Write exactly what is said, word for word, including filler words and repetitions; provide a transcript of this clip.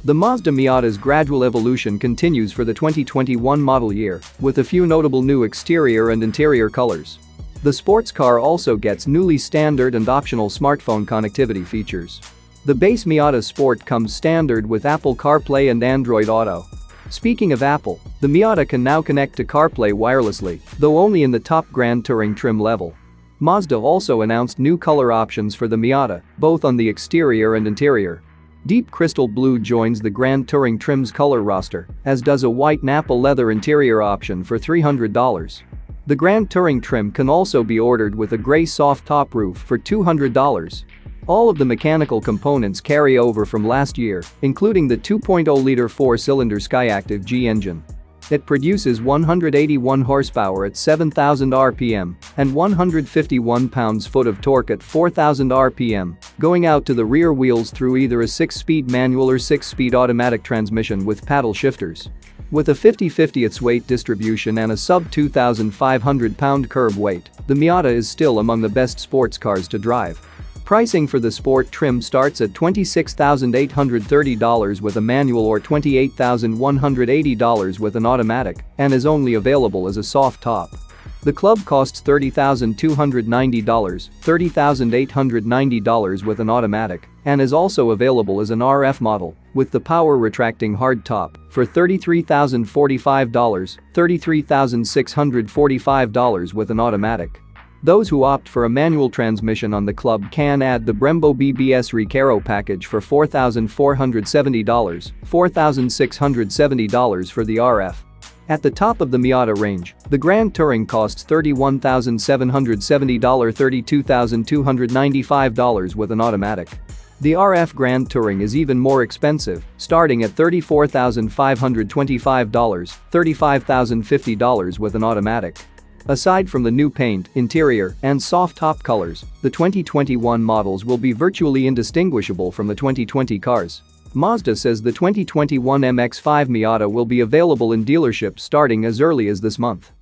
The Mazda Miata's gradual evolution continues for the twenty twenty-one model year, with a few notable new exterior and interior colors. The sports car also gets newly standard and optional smartphone connectivity features. The base Miata Sport comes standard with Apple CarPlay and Android Auto. Speaking of Apple, the Miata can now connect to CarPlay wirelessly, though only in the top Grand Touring trim level. Mazda also announced new color options for the Miata, both on the exterior and interior. Deep crystal blue joins the Grand Touring trim's color roster, as does a white Nappa leather interior option for three hundred dollars. The Grand Touring trim can also be ordered with a gray soft top roof for two hundred dollars. All of the mechanical components carry over from last year, including the two point oh liter four-cylinder Skyactiv G engine. It produces one hundred eighty-one horsepower at seven thousand R P M and one hundred fifty-one pounds-foot of torque at four thousand R P M, going out to the rear wheels through either a six-speed manual or six-speed automatic transmission with paddle shifters. With a fifty fiftieths weight distribution and a sub two thousand five hundred pound curb weight, the Miata is still among the best sports cars to drive. Pricing for the sport trim starts at twenty-six thousand eight hundred thirty dollars with a manual or twenty-eight thousand one hundred eighty dollars with an automatic and is only available as a soft top. The Club costs thirty thousand two hundred ninety dollars, thirty thousand eight hundred ninety dollars with an automatic, and is also available as an R F model with the power retracting hardtop for thirty-three thousand forty-five dollars, thirty-three thousand six hundred forty-five dollars with an automatic. Those who opt for a manual transmission on the Club can add the Brembo B B S Recaro package for four thousand four hundred seventy dollars, four thousand six hundred seventy dollars for the R F. At the top of the Miata range, the Grand Touring costs thirty-one thousand seven hundred seventy dollars, thirty-two thousand two hundred ninety-five dollars with an automatic. The R F Grand Touring is even more expensive, starting at thirty-four thousand five hundred twenty-five dollars, thirty-five thousand fifty dollars with an automatic. Aside from the new paint, interior, and soft top colors, the twenty twenty-one models will be virtually indistinguishable from the twenty twenty cars. Mazda says the twenty twenty-one M X five Miata will be available in dealerships starting as early as this month.